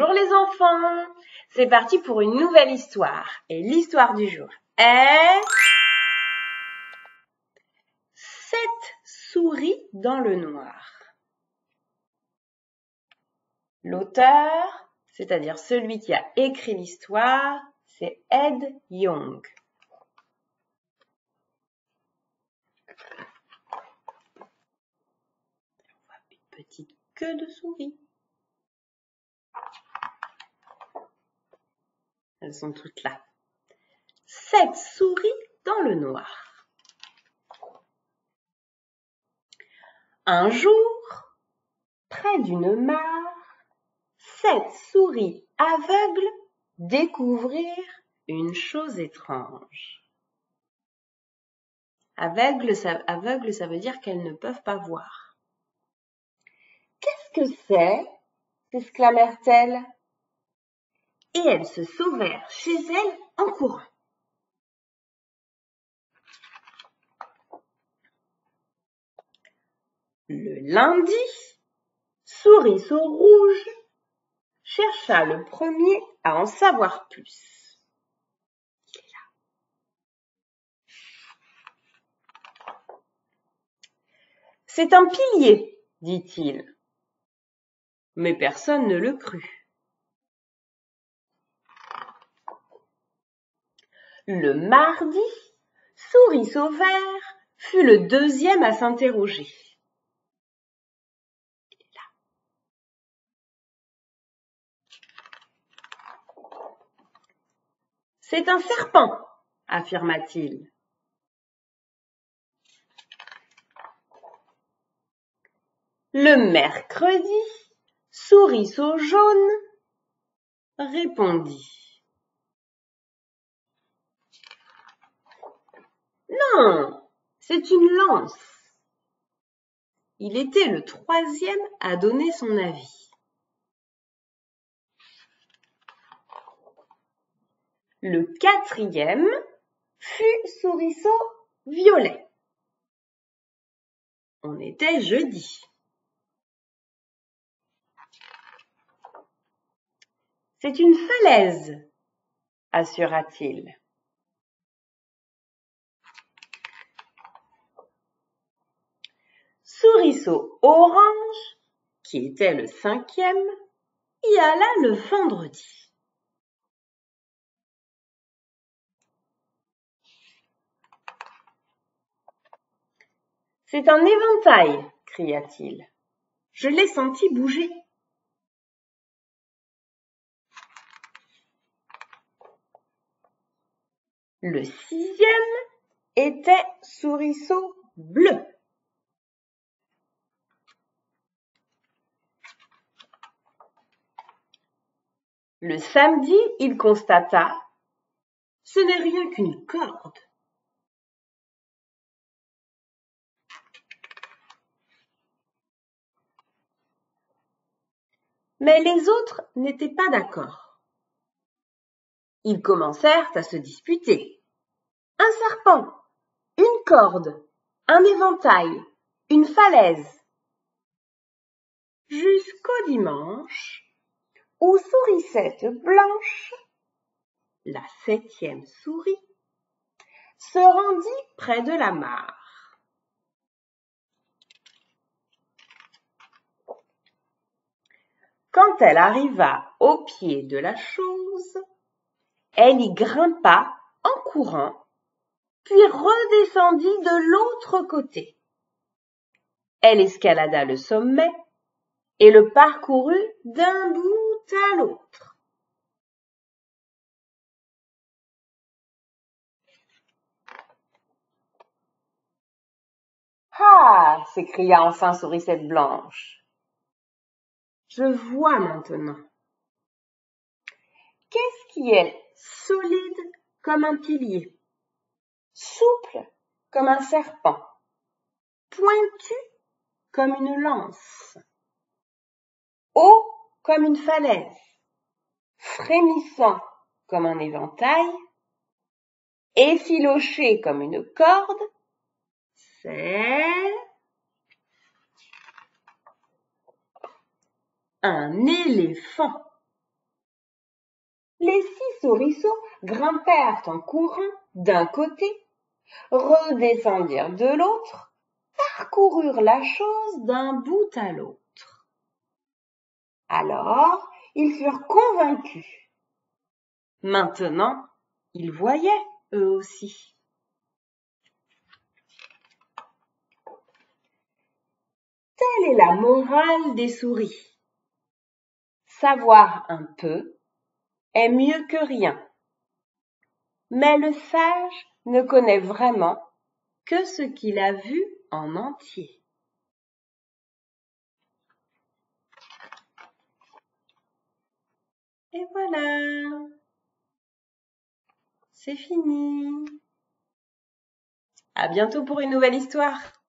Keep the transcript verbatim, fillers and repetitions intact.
Bonjour les enfants, c'est parti pour une nouvelle histoire. Et l'histoire du jour est Sept souris dans le noir. L'auteur, c'est-à-dire celui qui a écrit l'histoire, c'est Ed Yong. On voit une petite queue de souris. Elles sont toutes là. Sept souris dans le noir. Un jour, près d'une mare, sept souris aveugles découvrirent une chose étrange. Aveugle, ça, aveugle, ça veut dire qu'elles ne peuvent pas voir. « Qu'est-ce que c'est ?» s'exclamèrent-elles. Et elles se sauvèrent chez elles en courant. Le lundi, Souriceau rouge chercha le premier à en savoir plus. Il est là. C'est un pilier, dit-il. Mais personne ne le crut. Le mardi, Souriceau vert fut le deuxième à s'interroger. Il est là. C'est un serpent, affirma-t-il. Le mercredi, Souriceau jaune répondit. Non, c'est une lance. Il était le troisième à donner son avis. Le quatrième fut Souriceau violet. On était jeudi. C'est une falaise, assura-t-il. Souriceau orange, qui était le cinquième, y alla le vendredi. C'est un éventail, cria-t-il. Je l'ai senti bouger. Le sixième était Souriceau bleu. Le samedi, il constata « Ce n'est rien qu'une corde ». Mais les autres n'étaient pas d'accord. Ils commencèrent à se disputer. Un serpent, une corde, un éventail, une falaise. Jusqu'au dimanche, où Sourisette blanche, la septième souris, se rendit près de la mare. Quand elle arriva au pied de la chose, elle y grimpa en courant, puis redescendit de l'autre côté. Elle escalada le sommet et le parcourut d'un bout à l'autre. « Ah !» s'écria enfin Sourisette blanche. « Je vois maintenant. Qu'est-ce qui est solide comme un pilier, souple comme un serpent, pointu comme une lance, haut comme une falaise, frémissant comme un éventail, effiloché comme une corde, c'est un éléphant. souriceaux grimpèrent en courant d'un côté, redescendirent de l'autre, parcoururent la chose d'un bout à l'autre. Alors, ils furent convaincus. Maintenant, ils voyaient eux aussi. Telle est la morale des souris. Savoir un peu est mieux que rien. Mais le sage ne connaît vraiment que ce qu'il a vu en entier. Et voilà, c'est fini. À bientôt pour une nouvelle histoire.